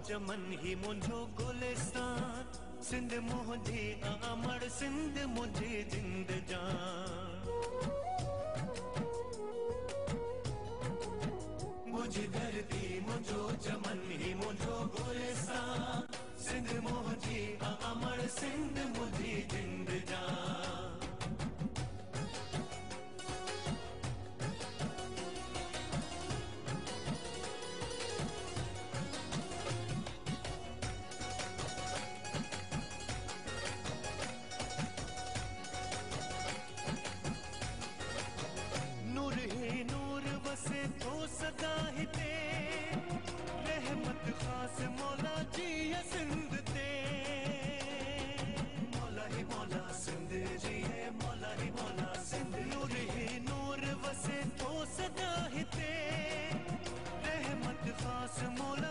चमन ही मुंहिंजो गुलिस्तान, सिंध मुंहिंजी अमर, सिंध मुंहिंजी जिंद जान। मुंहिंजी धरती मुंहिंजो चमन ही मुंहिंजो गुलिस्तान, सिंध मुंहिंजी अमर, सिंध मुंहिंजी जिंद जान। नूर ही नूर वसे तो सदा हिते, रहमत खास मौला जी सिंध ते। मौला ही मौला सिंध जी है, मौला ही मौला सिंध। नूर ही नूर वसे तो सदा हिते, रहमत खास मौला